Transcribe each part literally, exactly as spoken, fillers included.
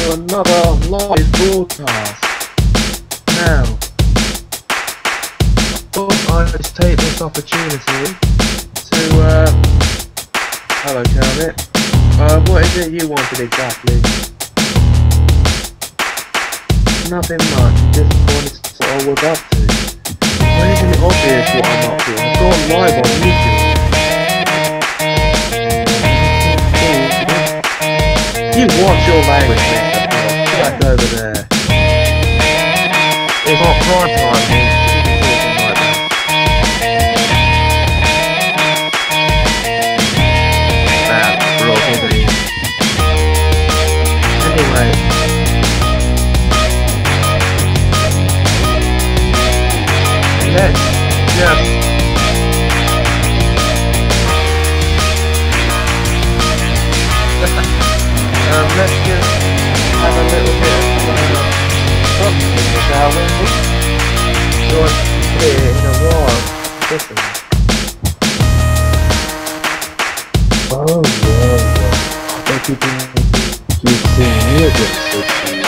to another live broadcast. Now, I thought I'd just take this opportunity to, uh, hello Kermit, uh, what is it you wanted exactly? Nothing much, just wanted to sort of look up to. Well, isn't it obvious what I'm up to? I've gone live on YouTube. You watch your language, Mister Phil. Back over there. It's not prime time, man. Nah, we're all company. Anyway. Let's just Um, let's just have a little bit of something, shall we? So it's clear in a while. Listen. Oh, yeah, yeah. I bet you think you've seen me against this year.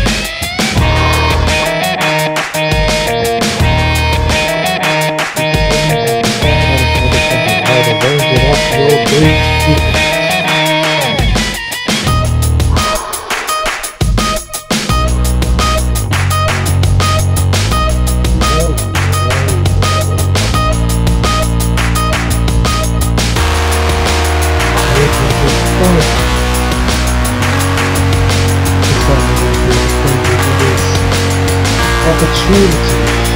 Opportunity.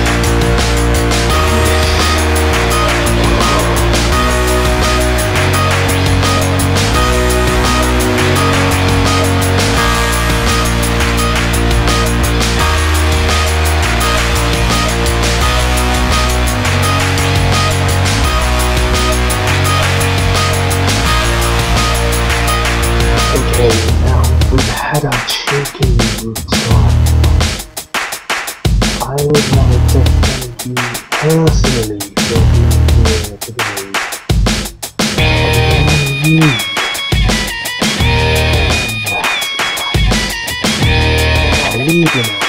Okay, now we've had our cheeky roots on. I would like to thank you personally for being here today. And you, that's nice. I'll leave you now.